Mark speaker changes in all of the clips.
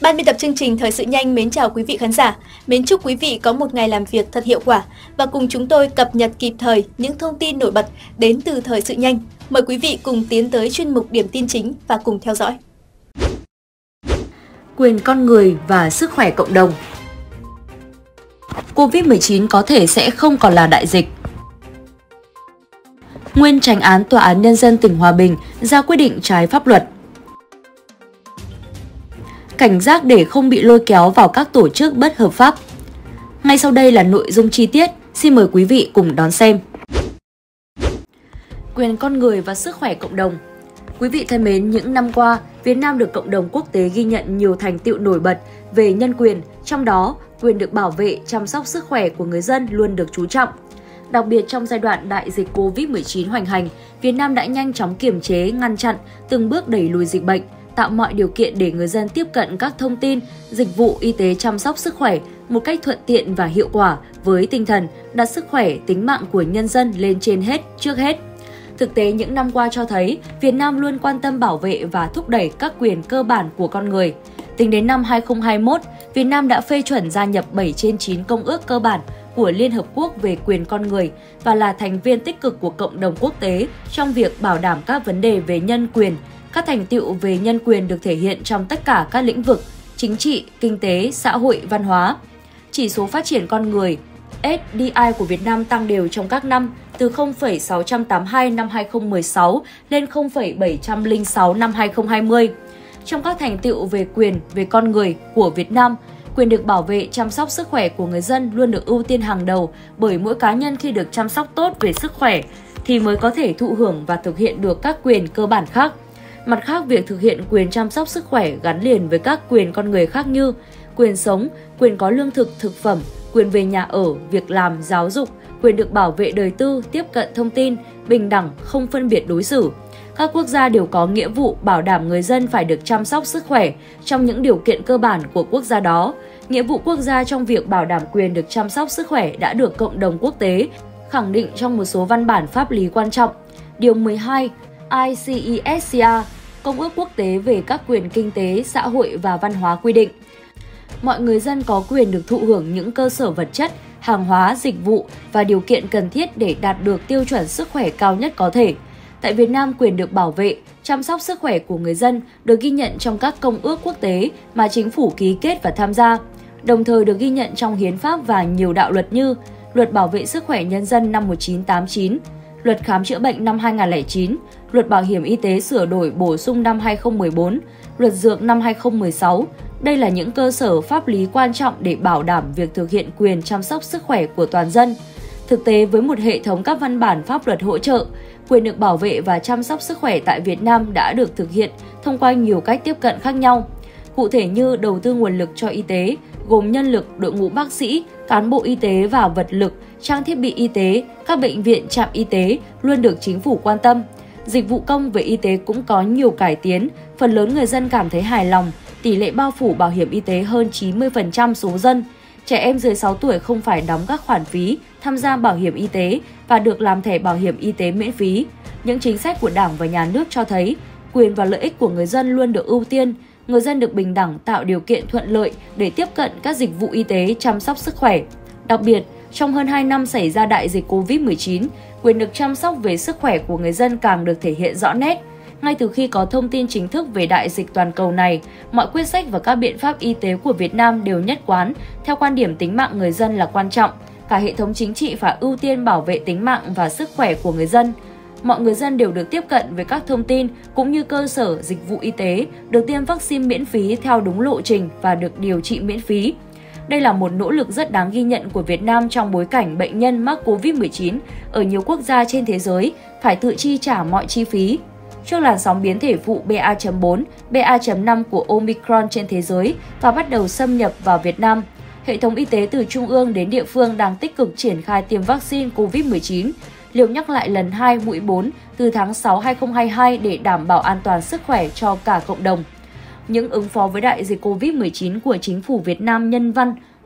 Speaker 1: Ban biên tập chương trình Thời sự nhanh mến chào quý vị khán giả. Mến chúc quý vị có một ngày làm việc thật hiệu quả và cùng chúng tôi cập nhật kịp thời những thông tin nổi bật đến từ Thời sự nhanh. Mời quý vị cùng tiến tới chuyên mục điểm tin chính và cùng theo dõi.
Speaker 2: Quyền con người và sức khỏe cộng đồng. Covid-19 có thể sẽ không còn là đại dịch. Nguyên Chánh án Tòa án Nhân dân tỉnh Hòa Bình ra quyết định trái pháp luật. Cảnh giác để không bị lôi kéo vào các tổ chức bất hợp pháp. Ngay sau đây là nội dung chi tiết, xin mời quý vị cùng đón xem. Quyền con người và sức khỏe cộng đồng. Quý vị thân mến, những năm qua, Việt Nam được cộng đồng quốc tế ghi nhận nhiều thành tựu nổi bật về nhân quyền, trong đó quyền được bảo vệ, chăm sóc sức khỏe của người dân luôn được chú trọng. Đặc biệt trong giai đoạn đại dịch Covid-19 hoành hành, Việt Nam đã nhanh chóng kiềm chế, ngăn chặn, từng bước đẩy lùi dịch bệnh, tạo mọi điều kiện để người dân tiếp cận các thông tin, dịch vụ y tế chăm sóc sức khỏe một cách thuận tiện và hiệu quả với tinh thần đặt sức khỏe, tính mạng của nhân dân lên trên hết, trước hết. Thực tế những năm qua cho thấy Việt Nam luôn quan tâm bảo vệ và thúc đẩy các quyền cơ bản của con người. Tính đến năm 2021, Việt Nam đã phê chuẩn gia nhập 7 trên 9 công ước cơ bản của Liên Hợp Quốc về quyền con người và là thành viên tích cực của cộng đồng quốc tế trong việc bảo đảm các vấn đề về nhân quyền. Các thành tựu về nhân quyền được thể hiện trong tất cả các lĩnh vực chính trị, kinh tế, xã hội, văn hóa. Chỉ số phát triển con người SDI của Việt Nam tăng đều trong các năm từ 0,682 năm 2016 lên 0,706 năm 2020. Trong các thành tựu về quyền về con người của Việt Nam, quyền được bảo vệ, chăm sóc sức khỏe của người dân luôn được ưu tiên hàng đầu bởi mỗi cá nhân khi được chăm sóc tốt về sức khỏe thì mới có thể thụ hưởng và thực hiện được các quyền cơ bản khác. Mặt khác, việc thực hiện quyền chăm sóc sức khỏe gắn liền với các quyền con người khác như quyền sống, quyền có lương thực, thực phẩm, quyền về nhà ở, việc làm, giáo dục, quyền được bảo vệ đời tư, tiếp cận thông tin, bình đẳng, không phân biệt đối xử. Các quốc gia đều có nghĩa vụ bảo đảm người dân phải được chăm sóc sức khỏe trong những điều kiện cơ bản của quốc gia đó. Nghĩa vụ quốc gia trong việc bảo đảm quyền được chăm sóc sức khỏe đã được cộng đồng quốc tế khẳng định trong một số văn bản pháp lý quan trọng. Điều 12 ICESCR, Công ước Quốc tế về các quyền kinh tế, xã hội và văn hóa quy định. Mọi người dân có quyền được thụ hưởng những cơ sở vật chất, hàng hóa, dịch vụ và điều kiện cần thiết để đạt được tiêu chuẩn sức khỏe cao nhất có thể. Tại Việt Nam, quyền được bảo vệ, chăm sóc sức khỏe của người dân được ghi nhận trong các công ước quốc tế mà chính phủ ký kết và tham gia, đồng thời được ghi nhận trong hiến pháp và nhiều đạo luật như Luật Bảo vệ sức khỏe nhân dân năm 1989, Luật Khám chữa bệnh năm 2009, Luật Bảo hiểm y tế sửa đổi bổ sung năm 2014, Luật Dược năm 2016. Đây là những cơ sở pháp lý quan trọng để bảo đảm việc thực hiện quyền chăm sóc sức khỏe của toàn dân. Thực tế, với một hệ thống các văn bản pháp luật hỗ trợ, quyền được bảo vệ và chăm sóc sức khỏe tại Việt Nam đã được thực hiện thông qua nhiều cách tiếp cận khác nhau. Cụ thể như đầu tư nguồn lực cho y tế, gồm nhân lực, đội ngũ bác sĩ, cán bộ y tế và vật lực, trang thiết bị y tế, các bệnh viện, trạm y tế luôn được chính phủ quan tâm. Dịch vụ công về y tế cũng có nhiều cải tiến, phần lớn người dân cảm thấy hài lòng, tỷ lệ bao phủ bảo hiểm y tế hơn 90% số dân. Trẻ em dưới 6 tuổi không phải đóng các khoản phí tham gia bảo hiểm y tế và được làm thẻ bảo hiểm y tế miễn phí. Những chính sách của Đảng và Nhà nước cho thấy quyền và lợi ích của người dân luôn được ưu tiên, người dân được bình đẳng tạo điều kiện thuận lợi để tiếp cận các dịch vụ y tế chăm sóc sức khỏe. Đặc biệt, trong hơn 2 năm xảy ra đại dịch Covid-19, quyền được chăm sóc về sức khỏe của người dân càng được thể hiện rõ nét. Ngay từ khi có thông tin chính thức về đại dịch toàn cầu này, mọi quyết sách và các biện pháp y tế của Việt Nam đều nhất quán theo quan điểm tính mạng người dân là quan trọng. Cả hệ thống chính trị phải ưu tiên bảo vệ tính mạng và sức khỏe của người dân. Mọi người dân đều được tiếp cận với các thông tin cũng như cơ sở dịch vụ y tế, được tiêm vaccine miễn phí theo đúng lộ trình và được điều trị miễn phí. Đây là một nỗ lực rất đáng ghi nhận của Việt Nam trong bối cảnh bệnh nhân mắc Covid-19 ở nhiều quốc gia trên thế giới phải tự chi trả mọi chi phí. Trước làn sóng biến thể phụ BA.4, BA.5 của Omicron trên thế giới và bắt đầu xâm nhập vào Việt Nam, hệ thống y tế từ trung ương đến địa phương đang tích cực triển khai tiêm vaccine Covid-19, liều nhắc lại lần 2 mũi 4 từ tháng 6 2022 để đảm bảo an toàn sức khỏe cho cả cộng đồng. Những ứng phó với đại dịch Covid-19 của chính phủ Việt Nam nhân văn,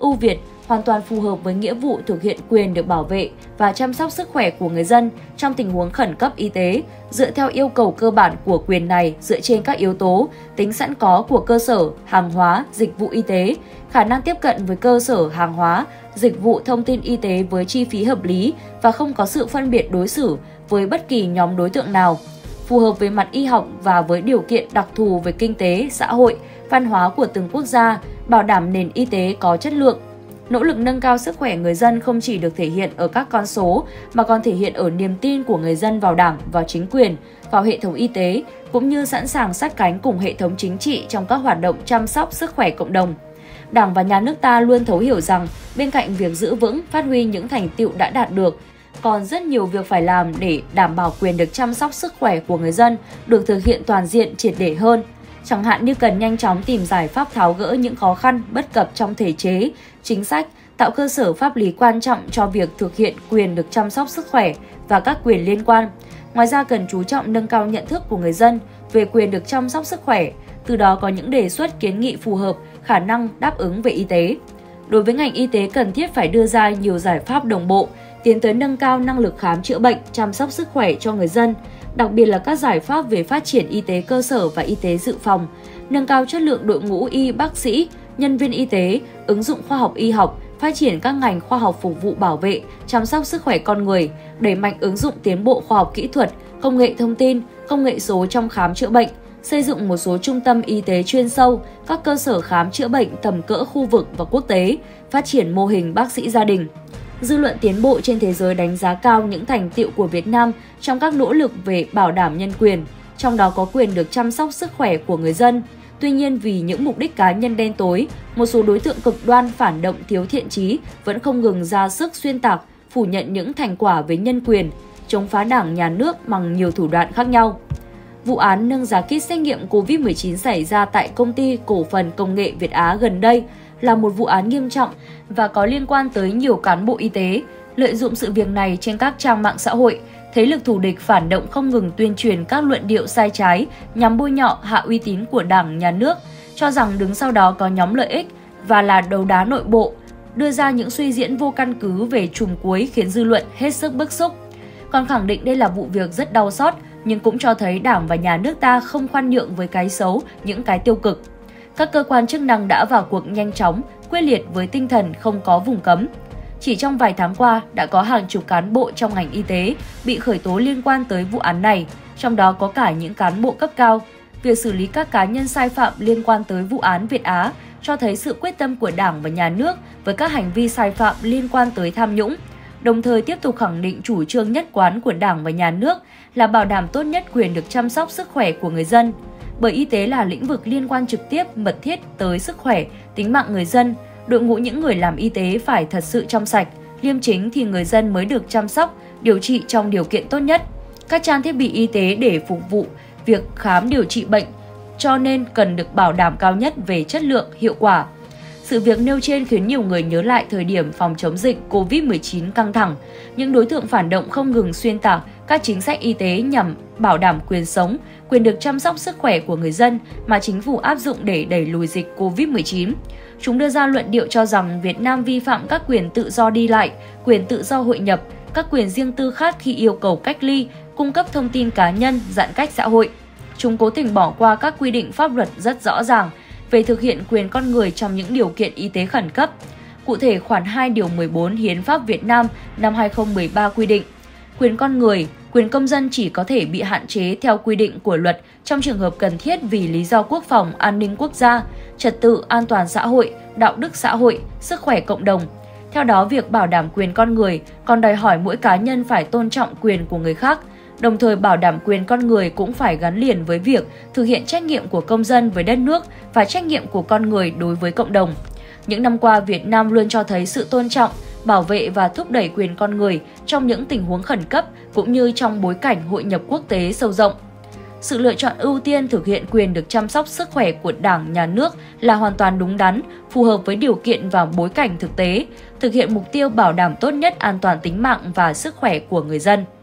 Speaker 2: ưu việt, hoàn toàn phù hợp với nghĩa vụ thực hiện quyền được bảo vệ và chăm sóc sức khỏe của người dân trong tình huống khẩn cấp y tế, dựa theo yêu cầu cơ bản của quyền này dựa trên các yếu tố tính sẵn có của cơ sở, hàng hóa, dịch vụ y tế, khả năng tiếp cận với cơ sở, hàng hóa, dịch vụ thông tin y tế với chi phí hợp lý và không có sự phân biệt đối xử với bất kỳ nhóm đối tượng nào, phù hợp với mặt y học và với điều kiện đặc thù về kinh tế, xã hội, văn hóa của từng quốc gia, bảo đảm nền y tế có chất lượng. Nỗ lực nâng cao sức khỏe người dân không chỉ được thể hiện ở các con số mà còn thể hiện ở niềm tin của người dân vào Đảng, vào chính quyền, vào hệ thống y tế, cũng như sẵn sàng sát cánh cùng hệ thống chính trị trong các hoạt động chăm sóc sức khỏe cộng đồng. Đảng và Nhà nước ta luôn thấu hiểu rằng bên cạnh việc giữ vững, phát huy những thành tựu đã đạt được, còn rất nhiều việc phải làm để đảm bảo quyền được chăm sóc sức khỏe của người dân được thực hiện toàn diện, triệt để hơn. Chẳng hạn như cần nhanh chóng tìm giải pháp tháo gỡ những khó khăn, bất cập trong thể chế, chính sách, tạo cơ sở pháp lý quan trọng cho việc thực hiện quyền được chăm sóc sức khỏe và các quyền liên quan. Ngoài ra cần chú trọng nâng cao nhận thức của người dân về quyền được chăm sóc sức khỏe, từ đó có những đề xuất kiến nghị phù hợp, khả năng đáp ứng về y tế. Đối với ngành y tế cần thiết phải đưa ra nhiều giải pháp đồng bộ, tiến tới nâng cao năng lực khám chữa bệnh, chăm sóc sức khỏe cho người dân, đặc biệt là các giải pháp về phát triển y tế cơ sở và y tế dự phòng, nâng cao chất lượng đội ngũ y bác sĩ, nhân viên y tế, ứng dụng khoa học y học, phát triển các ngành khoa học phục vụ bảo vệ, chăm sóc sức khỏe con người, đẩy mạnh ứng dụng tiến bộ khoa học kỹ thuật, công nghệ thông tin, công nghệ số trong khám chữa bệnh, xây dựng một số trung tâm y tế chuyên sâu, các cơ sở khám chữa bệnh tầm cỡ khu vực và quốc tế, phát triển mô hình bác sĩ gia đình. Dư luận tiến bộ trên thế giới đánh giá cao những thành tựu của Việt Nam trong các nỗ lực về bảo đảm nhân quyền, trong đó có quyền được chăm sóc sức khỏe của người dân. Tuy nhiên, vì những mục đích cá nhân đen tối, một số đối tượng cực đoan phản động thiếu thiện chí vẫn không ngừng ra sức xuyên tạc, phủ nhận những thành quả về nhân quyền, chống phá Đảng, Nhà nước bằng nhiều thủ đoạn khác nhau. Vụ án nâng giá kit xét nghiệm COVID-19 xảy ra tại Công ty Cổ phần Công nghệ Việt Á gần đây là một vụ án nghiêm trọng và có liên quan tới nhiều cán bộ y tế. Lợi dụng sự việc này trên các trang mạng xã hội, thế lực thù địch phản động không ngừng tuyên truyền các luận điệu sai trái nhằm bôi nhọ hạ uy tín của Đảng, Nhà nước, cho rằng đứng sau đó có nhóm lợi ích và là đấu đá nội bộ, đưa ra những suy diễn vô căn cứ về trùm cuối khiến dư luận hết sức bức xúc. Còn khẳng định đây là vụ việc rất đau xót, nhưng cũng cho thấy Đảng và Nhà nước ta không khoan nhượng với cái xấu, những cái tiêu cực. Các cơ quan chức năng đã vào cuộc nhanh chóng, quyết liệt với tinh thần không có vùng cấm. Chỉ trong vài tháng qua, đã có hàng chục cán bộ trong ngành y tế bị khởi tố liên quan tới vụ án này, trong đó có cả những cán bộ cấp cao. Việc xử lý các cá nhân sai phạm liên quan tới vụ án Việt Á cho thấy sự quyết tâm của Đảng và Nhà nước với các hành vi sai phạm liên quan tới tham nhũng, đồng thời tiếp tục khẳng định chủ trương nhất quán của Đảng và Nhà nước là bảo đảm tốt nhất quyền được chăm sóc sức khỏe của người dân. Bởi y tế là lĩnh vực liên quan trực tiếp, mật thiết tới sức khỏe, tính mạng người dân, đội ngũ những người làm y tế phải thật sự trong sạch, liêm chính thì người dân mới được chăm sóc, điều trị trong điều kiện tốt nhất. Các trang thiết bị y tế để phục vụ việc khám điều trị bệnh, cho nên cần được bảo đảm cao nhất về chất lượng, hiệu quả. Sự việc nêu trên khiến nhiều người nhớ lại thời điểm phòng chống dịch COVID-19 căng thẳng. Những đối tượng phản động không ngừng xuyên tạc các chính sách y tế nhằm bảo đảm quyền sống, quyền được chăm sóc sức khỏe của người dân mà chính phủ áp dụng để đẩy lùi dịch COVID-19. Chúng đưa ra luận điệu cho rằng Việt Nam vi phạm các quyền tự do đi lại, quyền tự do hội nhập, các quyền riêng tư khác khi yêu cầu cách ly, cung cấp thông tin cá nhân, giãn cách xã hội. Chúng cố tình bỏ qua các quy định pháp luật rất rõ ràng về thực hiện quyền con người trong những điều kiện y tế khẩn cấp. Cụ thể, khoản 2 điều 14 Hiến pháp Việt Nam năm 2013 quy định, quyền con người, quyền công dân chỉ có thể bị hạn chế theo quy định của luật trong trường hợp cần thiết vì lý do quốc phòng, an ninh quốc gia, trật tự, an toàn xã hội, đạo đức xã hội, sức khỏe cộng đồng. Theo đó, việc bảo đảm quyền con người còn đòi hỏi mỗi cá nhân phải tôn trọng quyền của người khác. Đồng thời bảo đảm quyền con người cũng phải gắn liền với việc thực hiện trách nhiệm của công dân với đất nước và trách nhiệm của con người đối với cộng đồng. Những năm qua, Việt Nam luôn cho thấy sự tôn trọng, bảo vệ và thúc đẩy quyền con người trong những tình huống khẩn cấp cũng như trong bối cảnh hội nhập quốc tế sâu rộng. Sự lựa chọn ưu tiên thực hiện quyền được chăm sóc sức khỏe của Đảng, Nhà nước là hoàn toàn đúng đắn, phù hợp với điều kiện và bối cảnh thực tế, thực hiện mục tiêu bảo đảm tốt nhất an toàn tính mạng và sức khỏe của người dân.